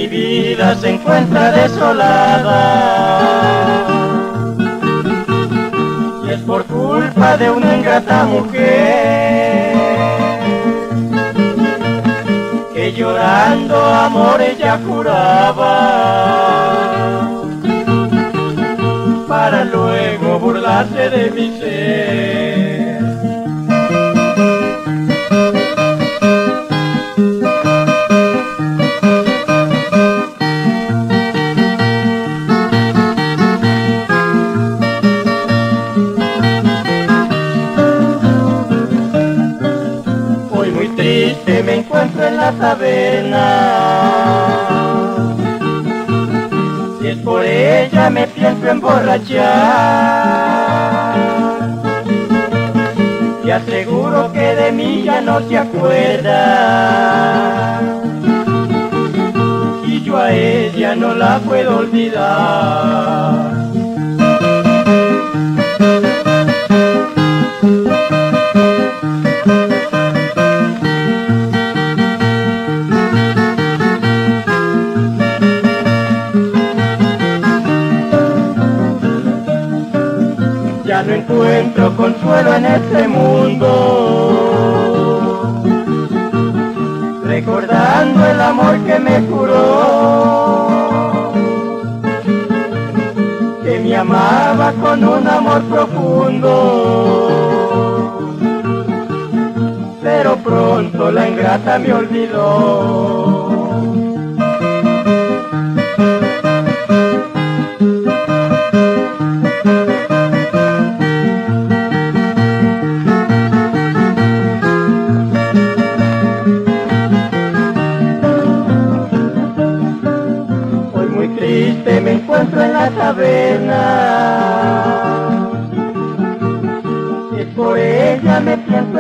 mi vida se encuentra desolada, y es por culpa de una ingrata mujer, que llorando amor ella juraba, para luego burlarse de mi ser. Hoy muy triste me encuentro en la taberna, si es por ella me pienso emborrachar, y aseguro que de mí ya no se acuerda, y yo a ella no la puedo olvidar. Ya no encuentro consuelo en este mundo, recordando el amor que me juró, que me amaba con un amor profundo, pero pronto la ingrata me olvidó. Triste me encuentro en la taberna, si es por ella me pienso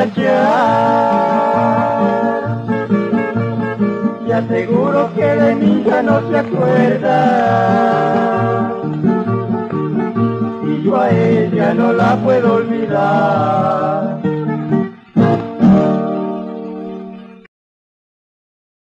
emborrachar, y aseguro que de mí ya no se acuerda, y yo a ella no la puedo olvidar.